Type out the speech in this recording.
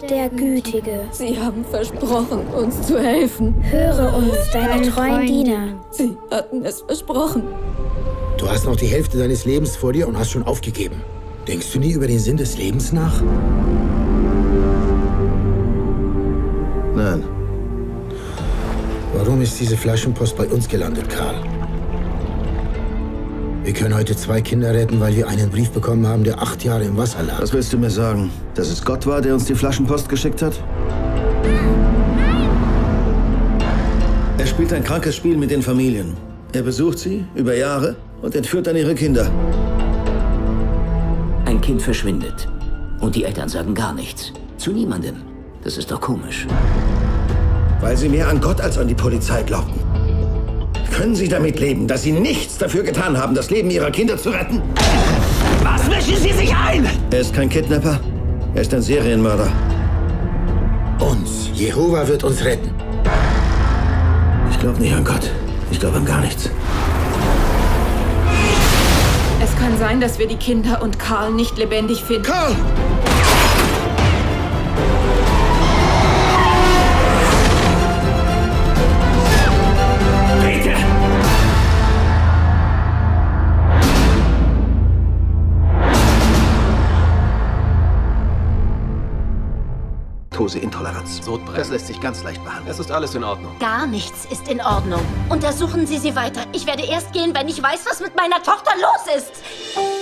der Gütige. Sie haben versprochen, uns zu helfen. Höre uns, deine treuen Diener. Sie hatten es versprochen. Du hast noch die Hälfte deines Lebens vor dir und hast schon aufgegeben. Denkst du nie über den Sinn des Lebens nach? Nein. Warum ist diese Flaschenpost bei uns gelandet, Karl? Wir können heute 2 Kinder retten, weil wir einen Brief bekommen haben, der 8 Jahre im Wasser lag. Was willst du mir sagen? Dass es Gott war, der uns die Flaschenpost geschickt hat? Er spielt ein krankes Spiel mit den Familien. Er besucht sie über Jahre und entführt dann ihre Kinder. Ein Kind verschwindet und die Eltern sagen gar nichts. Zu niemandem. Das ist doch komisch. Weil sie mehr an Gott als an die Polizei glaubten. Können Sie damit leben, dass Sie nichts dafür getan haben, das Leben Ihrer Kinder zu retten? Was mischen Sie sich ein? Er ist kein Kidnapper. Er ist ein Serienmörder. Uns. Jehova wird uns retten. Ich glaube nicht an Gott. Ich glaube an gar nichts. Es kann sein, dass wir die Kinder und Karl nicht lebendig finden. Karl! Bitte! Laktoseintoleranz. Sodbrennen. Das lässt sich ganz leicht behandeln. Es ist alles in Ordnung. Gar nichts ist in Ordnung. Untersuchen Sie sie weiter. Ich werde erst gehen, wenn ich weiß, was mit meiner Tochter los ist.